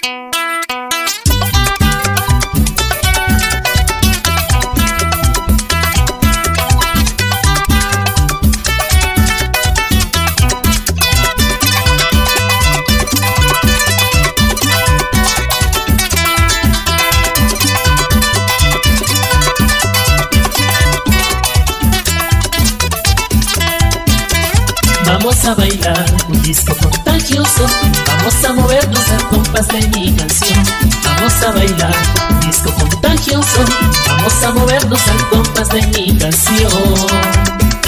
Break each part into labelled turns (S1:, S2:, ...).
S1: Vamos a bailar un disco contagioso, vamos a movernos al compás de mi canción. Vamos a bailar un disco contagioso, vamos a movernos al compás de mi canción.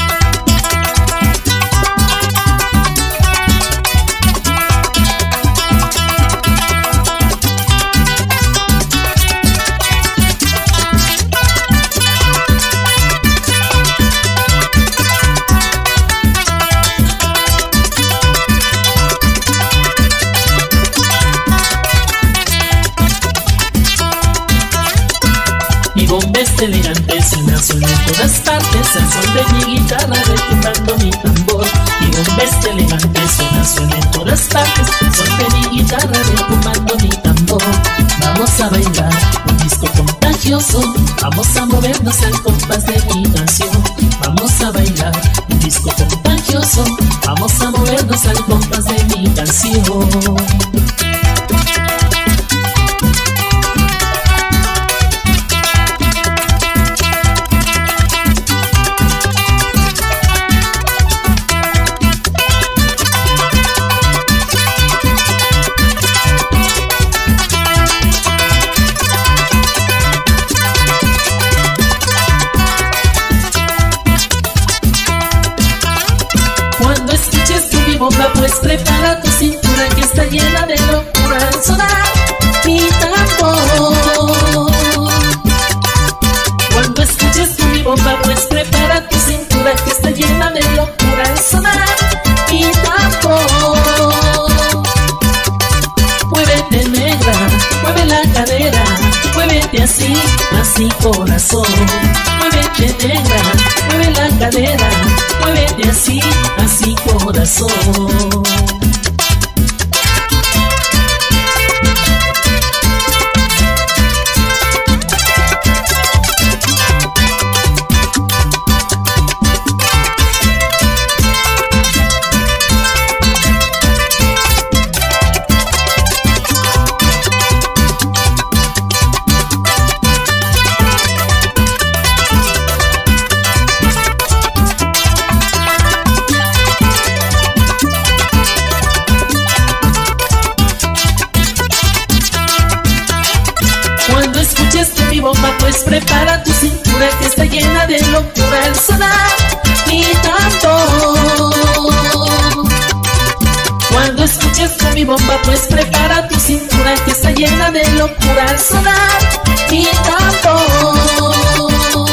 S1: Mi bomba es elegante, suena solo en todas partes, al son de mi guitarra retumbando mi tambor. Mi bomba es elegante, suena solo en todas partes, al son de mi guitarra retumbando mi tambor. Vamos a bailar un disco contagioso, vamos a movernos al compás de mi canción. Vamos a bailar un disco contagioso, vamos a movernos al compás de mi canción. Cuando escuches tu mi bomba, pues prepara tu cintura que está llena de locura al sonar mi tambor. Cuando escuches tu mi bomba, pues prepara tu cintura que está llena de locura al sonar mi tambor. Muévete negra, mueve la cadera, muévete así, así corazón. Muévete negra, mueve la cadera, muévete así, así corazón. Cuando escuches tu mi bomba, pues prepara tu cintura que está llena de locura al sonar mi tambor. Cuando escuches tu mi bomba, pues prepara tu cintura que está llena de locura al sonar mi tambor.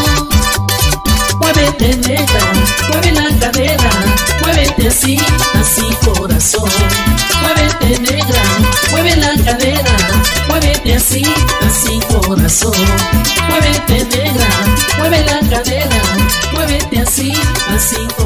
S1: Muévete negra, mueve la cadera, muévete así, así corazón. Muévete negra, mueve la cadera, muévete así, así corazón. Muévete negra, mueve la cadera, muévete así, así